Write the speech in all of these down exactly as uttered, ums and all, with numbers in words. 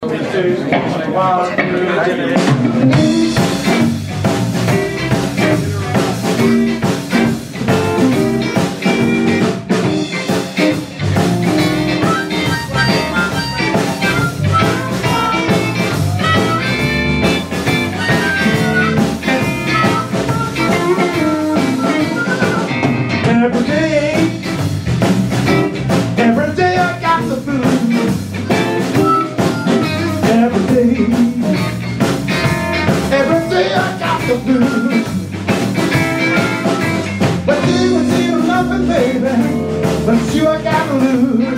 Every day, every day I got the blues. Every day, every day I got the blues. But you would see nothing, baby, but you I got to lose.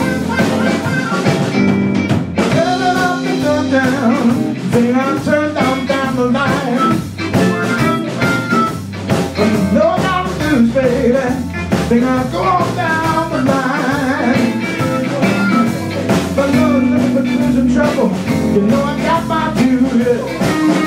Turn it up and turn down, think I turn down down the line. But no, I got to lose, baby. Think I'll go on down the line. But no, nothing but losing trouble. You know I got my duty.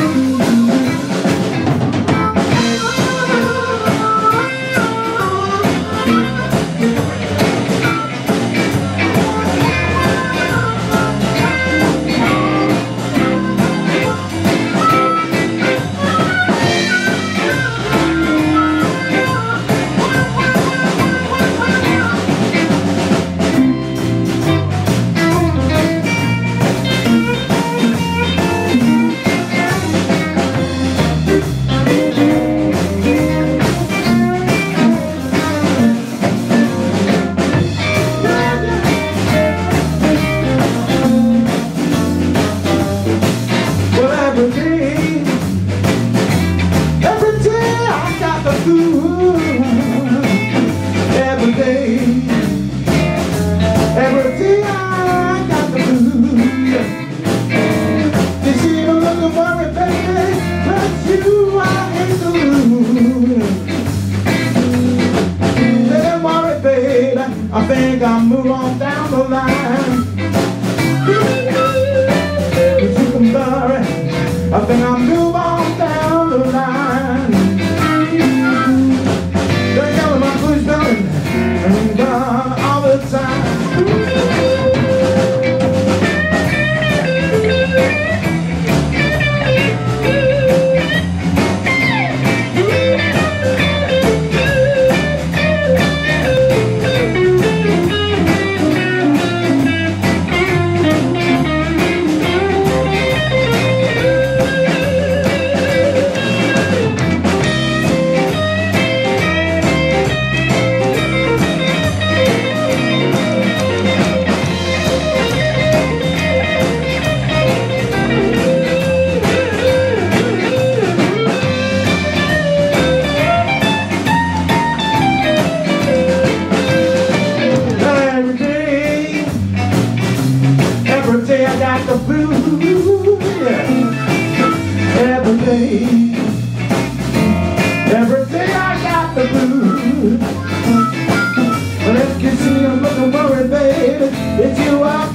Every day, every day I got the blues. You see the look of worry, baby, but you I hate to lose. Don't worry, baby, I think I'll move on down the line. But you can worry, I think I'll move on down the line. And gone all the time. Every day I got the blues, yeah. Every day, every day I got the blues. But if you see I'm looking worried, baby, it's you I